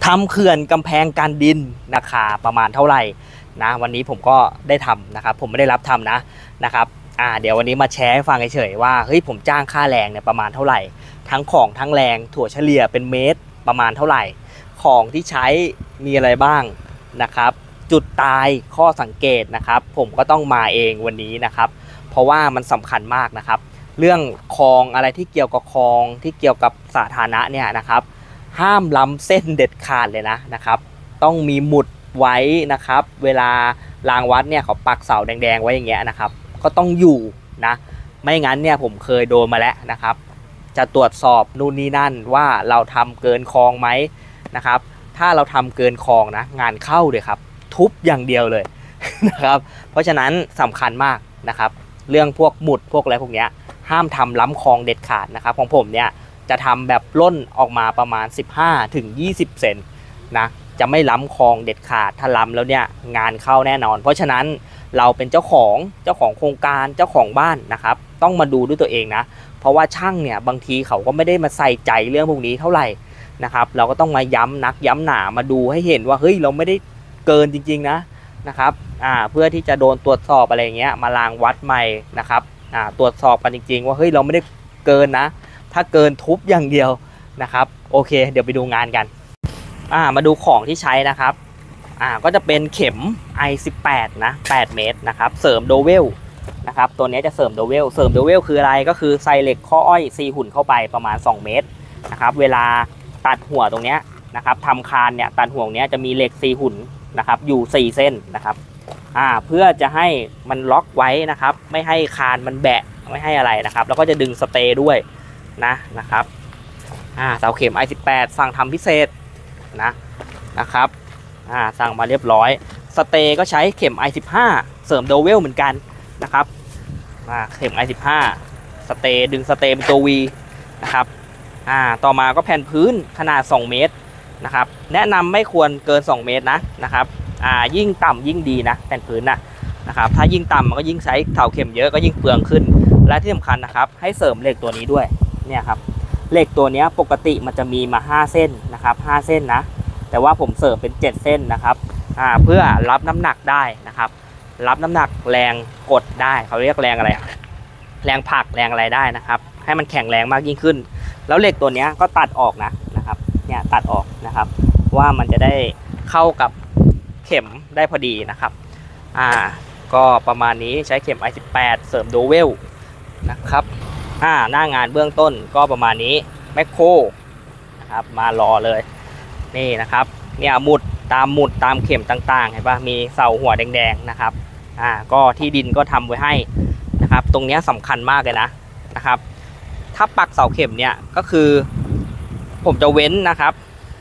ทำเขื่อนกำแพงกันดินราคาประมาณเท่าไหร่นะวันนี้ผมก็ได้ทำนะครับผมไม่ได้รับทำนะครับเดี๋ยววันนี้มาแชร์ให้ฟังเฉยๆว่าเฮ้ยผมจ้างค่าแรงเนี่ยประมาณเท่าไหร่ทั้งของทั้งแรงถั่วเฉลี่ยเป็นเมตรประมาณเท่าไหร่ของที่ใช้มีอะไรบ้างนะครับจุดตายข้อสังเกตนะครับผมก็ต้องมาเองวันนี้นะครับเพราะว่ามันสำคัญมากนะครับเรื่องคลองอะไรที่เกี่ยวกับคลองที่เกี่ยวกับสาธารณะเนี่ยนะครับห้ามล้ำเส้นเด็ดขาดเลยนะครับต้องมีหมุดไว้นะครับเวลารางวัดเนี่ยเขาปักเสาแดงๆไว้อย่างเงี้ยนะครับก็ต้องอยู่นะไม่งั้นเนี่ยผมเคยโดนมาแล้วนะครับจะตรวจสอบนู่นนี่นั่นว่าเราทำเกินคลองไหมนะครับถ้าเราทำเกินคลองนะงานเข้าเลยครับทุบอย่างเดียวเลยนะครับเพราะฉะนั้นสำคัญมากนะครับเรื่องพวกหมุดพวกอะไรพวกเนี้ยห้ามทำล้ำคลองเด็ดขาดนะครับของผมเนี่ยจะทำแบบล่นออกมาประมาณ15 ถึง 20 เซนนะจะไม่ล้ำคลองเด็ดขาดถ้าล้ำแล้วเนี่ยงานเข้าแน่นอนเพราะฉะนั้นเราเป็นเจ้าของโครงการเจ้าของบ้านนะครับต้องมาดูด้วยตัวเองนะเพราะว่าช่างเนี่ยบางทีเขาก็ไม่ได้มาใส่ใจเรื่องพวกนี้เท่าไหร่นะครับเราก็ต้องมาย้ำนักย้ำหนามาดูให้เห็นว่าเฮ้ยเราไม่ได้เกินจริงๆนะครับเพื่อที่จะโดนตรวจสอบอะไรเงี้ยมารางวัดใหม่นะครับตรวจสอบกันจริงๆว่าเฮ้ยเราไม่ได้เกินนะถ้าเกินทุบอย่างเดียวนะครับโอเคเดี๋ยวไปดูงานกันมาดูของที่ใช้นะครับก็จะเป็นเข็ม i18 นะ8 เมตรนะครับเสริมโดเวลนะครับตัวนี้จะเสริมโดเวลคืออะไรก็คือใส่เหล็กข้ออ้อย4หุ่นเข้าไปประมาณ2 เมตรนะครับเวลาตัดหัวตรงนี้นะครับทำคานเนี่ยตัดห่วงนี้จะมีเหล็ก4หุ่นนะครับอยู่4 เส้นนะครับเพื่อจะให้มันล็อกไว้นะครับไม่ให้คานมันแบะไม่ให้อะไรนะครับแล้วก็จะดึงสเตย์ด้วยนะครับเสาเข็ม i18 สั่งทำพิเศษนะครับสั่งมาเรียบร้อยสเตย์ก็ใช้เข็ม i15 เสริมโดเวลเหมือนกันนะครับเข็ม i15 สเตย์ดึงสเตย์เป็นตัว V นะครับต่อมาก็แผ่นพื้นขนาด2 เมตรนะครับแนะนำไม่ควรเกิน2 เมตรนะครับยิ่งต่ำยิ่งดีนะแผ่นพื้นนะครับถ้ายิ่งต่ำมันก็ยิ่งใช้เสาเข็มเยอะก็ยิ่งเปลืองขึ้นและที่สำคัญนะครับให้เสริมเหล็กตัวนี้ด้วยเนี่ยครับเหล็กตัวนี้ปกติมันจะมีมา5 เส้นนะครับ5 เส้นนะแต่ว่าผมเสริมเป็น7 เส้นนะครับเพื่อรับน้ำหนักได้นะครับรับน้ำหนักแรงกดได้เขาเรียกแรงอะไรแรงผลักแรงอะไรได้นะครับให้มันแข็งแรงมากยิ่งขึ้นแล้วเหล็กตัวนี้ก็ตัดออกนะครับเนี่ยตัดออกนะครับว่ามันจะได้เข้ากับเข็มได้พอดีนะครับก็ประมาณนี้ใช้เข็ม i18 เสริมโดเวลนะครับหน้างานเบื้องต้นก็ประมาณนี้แมคโครนะครับมารอเลยนี่นะครับเนี่ยหมุดตามเข็มต่างๆเห็นปะมีเสาหัวแดงๆนะครับก็ที่ดินก็ทำไว้ให้นะครับตรงนี้สำคัญมากเลยนะครับถ้าปักเสาเข็มเนี่ยก็คือผมจะเว้นนะครับ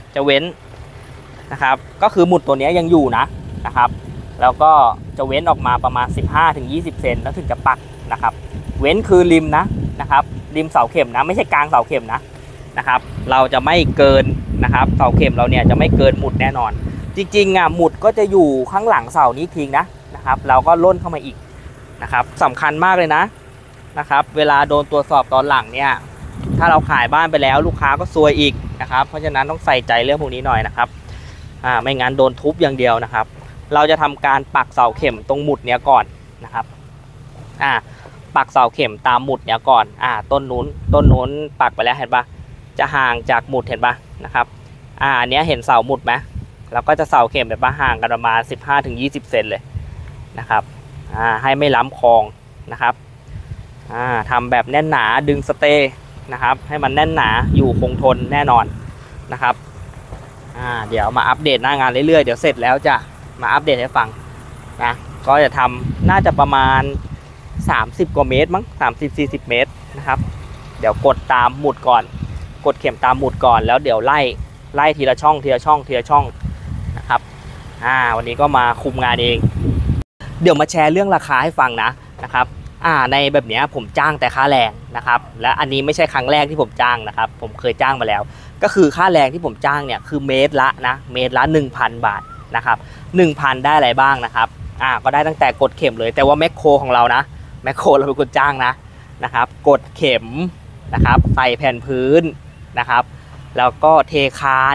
ก็คือหมุดตัวนี้ยังอยู่นะครับแล้วก็จะเว้นออกมาประมาณ15 ถึง 20 เซนแล้วถึงจะปักนะครับเว้นคือริมนะครับริมเสาเข็มไม่ใช่กลางเสาเข็มนะครับเราจะไม่เกินนะครับเสาเข็มเราเนี่ยจะไม่เกินหมุดแน่นอนจริงๆหมุดก็จะอยู่ข้างหลังเสานี้ทิ้งนะครับเราก็ล่นเข้ามาอีกนะครับสำคัญมากเลยนะครับเวลาโดนตรวจสอบตอนหลังเนี่ยถ้าเราขายบ้านไปแล้วลูกค้าก็ซวยอีกนะครับเพราะฉะนั้นต้องใส่ใจเรื่องพวกนี้หน่อยนะครับไม่งั้นโดนทุบอย่างเดียวนะครับเราจะทำการปักเสาเข็มตรงหมุดเนี้ยก่อนนะครับปักเสาเข็มตามหมุดเนี้ยก่อนต้นนู้นปักไปแล้วเห็นปะจะห่างจากหมุดเห็นปะนะครับอันนี้เห็นเสาหมุดไหมแล้วก็จะเสาเข็มแบบว่าห่างกันประมาณ15 ถึง 20 เซนเลยนะครับให้ไม่ล้ำคลองนะครับทำแบบแน่นหนาดึงสเตย์นะครับให้มันแน่นหนาอยู่คงทนแน่นอนนะครับเดี๋ยวมาอัปเดตหน้างานเรื่อยๆเดี๋ยวเสร็จแล้วจะมาอัปเดตให้ฟังก็จะทำน่าจะประมาณ30 กว่าเมตรมั้ง30-40 เมตรนะครับเดี๋ยวกดตามหมุดก่อนกดเข็มตามหมุดก่อนแล้วเดี๋ยวไล่ทีละช่องนะครับวันนี้ก็มาคุมงานเองเดี๋ยวมาแชร์เรื่องราคาให้ฟังนะครับในแบบนี้ผมจ้างแต่ค่าแรงนะครับและอันนี้ไม่ใช่ครั้งแรกที่ผมจ้างนะครับผมเคยจ้างมาแล้วก็คือค่าแรงที่ผมจ้างเนี่ยคือเมตรละ 1,000 บาทนะครับ 1,000 ได้อะไรบ้างนะครับก็ได้ตั้งแต่กดเข็มเลยแต่ว่าแมคโครของเราแมคโครเราเป็นคนจ้างนะครับกดเข็มนะครับใส่แผ่นพื้นนะครับแล้วก็เทคาน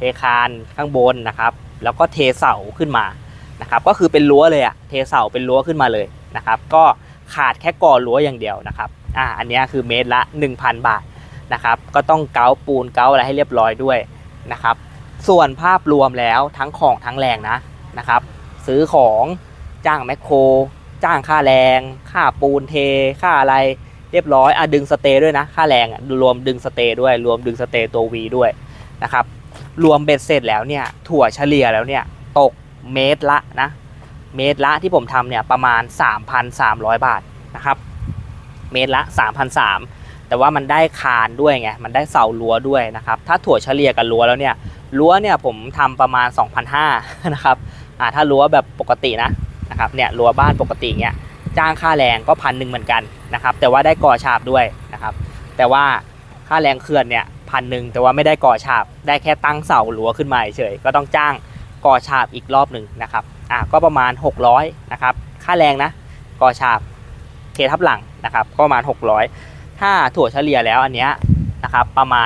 คานข้างบนนะครับแล้วก็เทเสาขึ้นมานะครับก็คือเป็นรั้วเลยอะเทเสาเป็นรั้วขึ้นมาเลยนะครับก็ขาดแค่ก่อรั้วอย่างเดียวนะครับอันนี้คือเมตรละ 1,000 บาทนะครับก็ต้องเกาปูนเกาอะไรให้เรียบร้อยด้วยนะครับส่วนภาพรวมแล้วทั้งของทั้งแรงนะครับซื้อของจ้างแมคโครจ้างค่าแรงค่าปูนเทค่าอะไรเรียบร้อยดึงสเตย์ด้วยนะค่าแรงรวมดึงสเตย์ด้วยรวมดึงสเตย์ตัว V ด้วยนะครับรวมเบ็ดเสร็จแล้วเนี่ยถั่วเฉลี่ยแล้วเนี่ยตกเมตรละที่ผมทำเนี่ยประมาณ 3,300 บาทนะครับเมตรละ 3,300 แต่ว่ามันได้คานด้วยไงมันได้เสารั้วด้วยนะครับถ้าถั่วเฉลี่ยกับรั้วแล้วเนี่ยรั้วเนี่ยผมทำประมาณ 2,500 นะครับถ้ารั้วแบบปกตินะครับเนี่ยรั้วบ้านปกติเนี่ยจ้างค่าแรงก็ 1,000 เหมือนกันนะครับแต่ว่าได้ก่อฉาบด้วยนะครับแต่ว่าค่าแรงเขื่อนเนี่ย1,000แต่ว่าไม่ได้ก่อฉาบได้แค่ตั้งเสารั้วขึ้นมาเฉยก็ต้องจ้างก่อฉาบอีกรอบหนึ่งนะครับก็ประมาณ600นะครับค่าแรงนะก่อฉาบเททับหลังนะครับก็ประมาณ600ถ้าถั่วเฉลี่ยแล้วอันเนี้ยนะครับประมาณ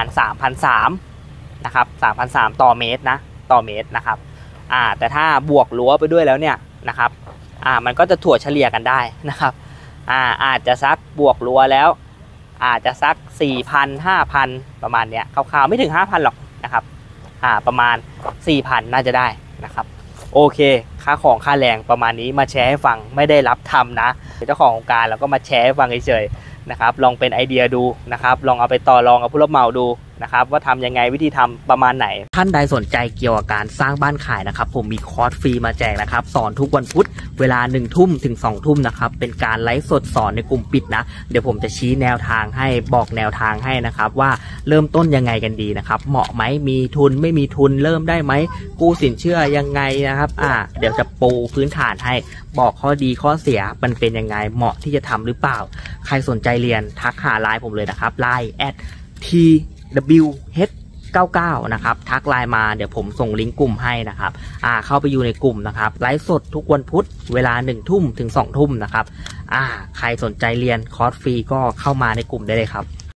3,300 นะครับ 3,300 ต่อเมตรนะครับแต่ถ้าบวกรั้วไปด้วยแล้วเนี่ยนะครับมันก็จะถั่วเฉลี่ยกันได้นะครับอาจจะซักบวกรั้วแล้วอาจจะซัก 4,000 5,000 ประมาณเนี้ยคร่าวๆไม่ถึง 5,000 หรอกนะครับประมาณ 4,000 น่าจะได้นะครับโอเคค่าของค่าแรงประมาณนี้มาแชร์ให้ฟังไม่ได้รับทำนะเจ้าของโครงการเราก็มาแชร์ให้ฟังเฉยๆนะครับลองเป็นไอเดียดูนะครับลองเอาไปต่อรองกับผู้รับเหมาดูนะครับว่าทำยังไงวิธีทำประมาณไหนท่านใดสนใจเกี่ยวกับการสร้างบ้านขายนะครับผมมีคอร์สฟรีมาแจกนะครับสอนทุกวันพุธเวลา 1 ทุ่มถึง 2 ทุ่มนะครับเป็นการไลฟ์สดสอนในกลุ่มปิดนะเดี๋ยวผมจะชี้แนวทางให้บอกแนวทางให้นะครับว่าเริ่มต้นยังไงกันดีนะครับเหมาะไหมมีทุนไม่มีทุนเริ่มได้ไหมกู้สินเชื่อยังไงนะครับเดี๋ยวจะปูพื้นฐานให้บอกข้อดีข้อเสียมันเป็นยังไงเหมาะที่จะทำหรือเปล่าใครสนใจเรียนทักหาไลน์ผมเลยนะครับไลน์@TWH99 นะครับทักไลน์มาเดี๋ยวผมส่งลิงก์กลุ่มให้นะครับเข้าไปอยู่ในกลุ่มนะครับไลฟ์สดทุกวันพุธเวลา 1 ทุ่มถึง 2 ทุ่มนะครับใครสนใจเรียนคอร์สฟรีก็เข้ามาในกลุ่มได้เลยครับ